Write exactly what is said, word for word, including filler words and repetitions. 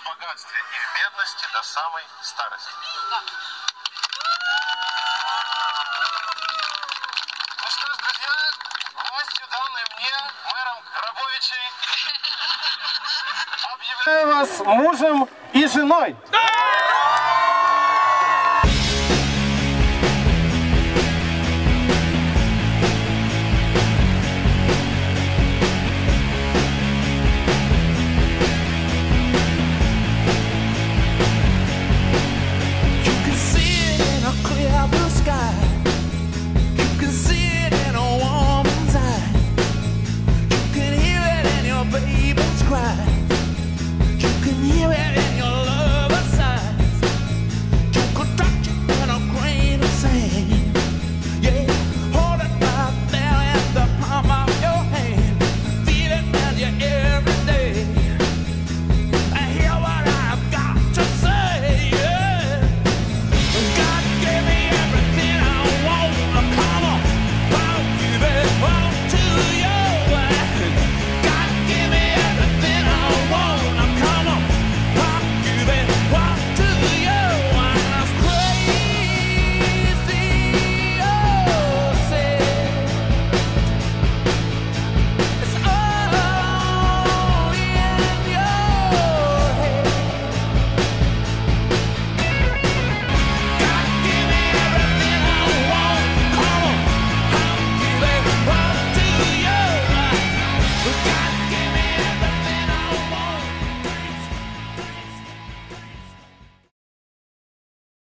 в богатстве и в бедности до самой старости. Ну что ж, друзья, властью, данной мне, мэром Грабовичей, объявляю вас мужем и женой.